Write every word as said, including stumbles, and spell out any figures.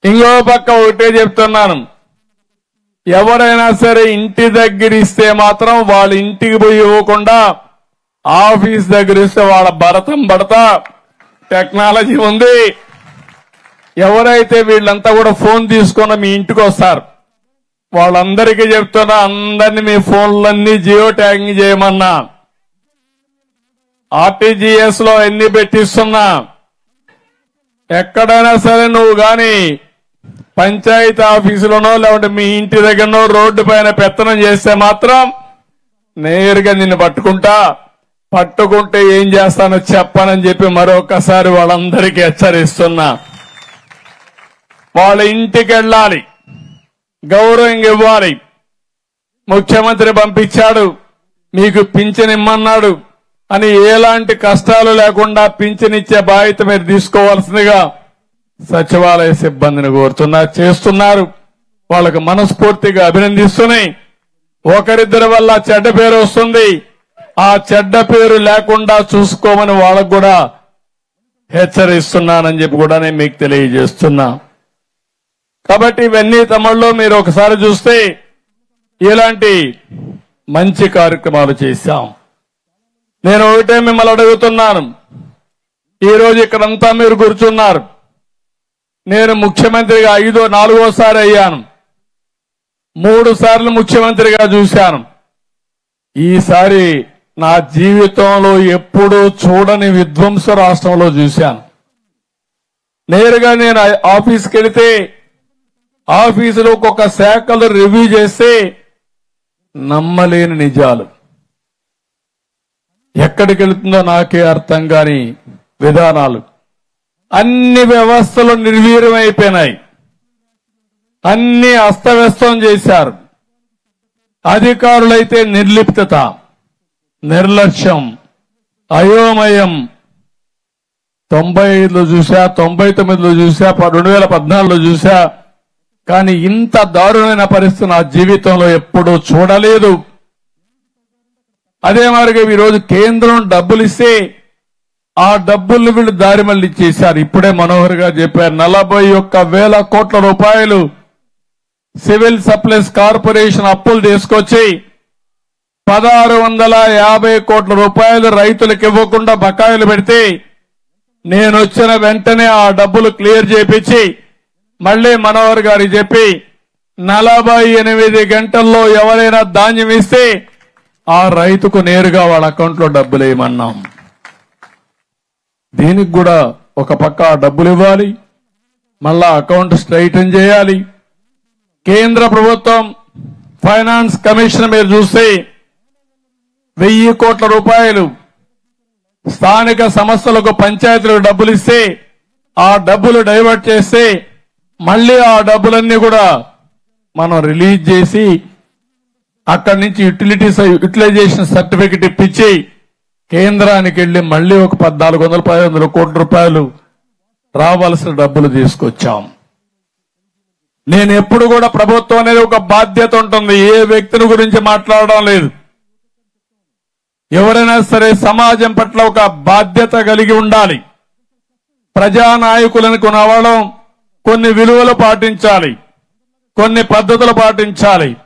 ఇంకో పక్క ఒకటే చెప్తున్నాను, ఎవరైనా సరే ఇంటి దగ్గర ఇస్తే మాత్రం వాళ్ళ ఇంటికి పోయి ఇవ్వకుండా ఆఫీస్ దగ్గర ఇస్తే వాళ్ళ భరతం పడతా టెక్నాలజీ ఉంది. ఎవరైతే వీళ్ళంతా కూడా ఫోన్ తీసుకుని మీ ఇంటికి వస్తారు వాళ్ళందరికీ చెప్తున్నా, అందరినీ మీ ఫోన్లన్నీ జియో ట్యాగింగ్ చేయమన్నా, ఆర్టీజీఎస్ లో ఎన్ని పెట్టిస్తున్నా, ఎక్కడైనా సరే నువ్వు గాని పంచాయతీ ఆఫీసులోనో లేకుంటే మీ ఇంటి దగ్గరనో రోడ్డు పైన పెత్తనం చేస్తే మాత్రం నేరుగా నిన్ను పట్టుకుంటా, పట్టుకుంటే ఏం చేస్తానో చెప్పనని చెప్పి మరొకసారి వాళ్ళందరికీ హెచ్చరిస్తున్నా. వాళ్ళ ఇంటికి వెళ్ళాలి, గౌరవం ఇవ్వాలి. ముఖ్యమంత్రి పంపించాడు, మీకు పింఛన్ ఇమ్మన్నాడు అని ఎలాంటి కష్టాలు లేకుండా పింఛన్ ఇచ్చే బాధ్యత మీరు తీసుకోవాల్సిందిగా సచివాలయ సిబ్బందిని కోరుతున్నా. చేస్తున్నారు, వాళ్ళకు మనస్ఫూర్తిగా అభినందిస్తున్నాయి. ఒకరిద్దరి వల్ల చెడ్డ పేరు వస్తుంది, ఆ చెడ్డ పేరు లేకుండా చూసుకోమని వాళ్ళకు కూడా హెచ్చరిస్తున్నానని చెప్పి కూడా నేను మీకు తెలియజేస్తున్నా. కాబట్టి ఇవన్నీ తమిళలో మీరు ఒకసారి చూస్తే ఇలాంటి మంచి కార్యక్రమాలు చేశాం. నేను ఒకటే మిమ్మల్ని అడుగుతున్నాను, ఈరోజు ఇక్కడంతా మీరు కూర్చున్నారు. నేను ముఖ్యమంత్రిగా ఐదో నాలుగోసారి అయ్యాను, మూడు సార్లు ముఖ్యమంత్రిగా చూశాను. ఈసారి నా జీవితంలో ఎప్పుడూ చూడని విధ్వంస రాష్ట్రంలో చూశాను. నేరుగా నేను ఆఫీస్కి వెళితే ఆఫీసులో ఒక్కొక్క శాఖలు రివ్యూ చేస్తే నమ్మలేని నిజాలు, ఎక్కడికి వెళుతుందో నాకే అర్థం కాని విధానాలు. అన్ని వ్యవస్థలు నిర్వీర్యమైపోయినాయి, అన్ని అస్తవ్యస్తం చేశారు. అధికారులైతే నిర్లిప్తత, నిర్లక్ష్యం, అయోమయం. తొంభై ఐదులో చూసా, తొంభై తొమ్మిదిలో చూసా, రెండు వేల పద్నాలుగులో చూసా, కానీ ఇంత దారుణమైన పరిస్థితి నా జీవితంలో ఎప్పుడూ చూడలేదు. అదే మాదిరిగా ఈరోజు కేంద్రం డబ్బులు ఇస్తే ఆ డబ్బుల్ని వీళ్ళు దారి మళ్లీ చేశారు. ఇప్పుడే మనోహర్ గారు చెప్పారు, నలభై ఒక్క వేల కోట్ల రూపాయలు సివిల్ సప్లైస్ కార్పొరేషన్ అప్పులు తీసుకొచ్చి పదహారు వందల యాభై కోట్ల రూపాయలు రైతులకు ఇవ్వకుండా బకాయిలు పెడితే నేను వచ్చిన వెంటనే ఆ డబ్బులు క్లియర్ చేపించి మళ్లీ మనోహర్ గారికి చెప్పి నలభై ఎనిమిది గంటల్లో ఎవరైనా ధాన్యం ఇస్తే ఆ రైతుకు నేరుగా వాళ్ళ అకౌంట్లో డబ్బులు వేయమన్నాం. దీనికి కూడా ఒక పక్క డబ్బులు ఇవ్వాలి, మళ్ళా అకౌంట్ స్ట్రైటన్ చేయాలి. కేంద్ర ప్రభుత్వం ఫైనాన్స్ కమిషన్ మీరు చూస్తే వెయ్యి కోట్ల రూపాయలు స్థానిక సంస్థలకు పంచాయతీలకు డబ్బులు ఇస్తే ఆ డబ్బులు డైవర్ట్ చేస్తే మళ్లీ ఆ డబ్బులన్నీ కూడా మనం రిలీజ్ చేసి అక్కడి నుంచి యూటిలిటీస్ యూటిలైజేషన్ సర్టిఫికెట్ ఇప్పించి కేంద్రానికి వెళ్లి మళ్లీ ఒక పద్నాలుగు వందల పది వందల కోట్ల రూపాయలు రావాల్సిన డబ్బులు తీసుకొచ్చాం. నేను ఎప్పుడు కూడా ప్రభుత్వం అనేది ఒక బాధ్యత ఉంటుంది, ఏ వ్యక్తిని గురించి మాట్లాడడం లేదు. ఎవరైనా సరే సమాజం పట్ల ఒక బాధ్యత కలిగి ఉండాలి. ప్రజానాయకులను కొనవడం కొన్ని విలువలు పాటించాలి, కొన్ని పద్ధతులు పాటించాలి.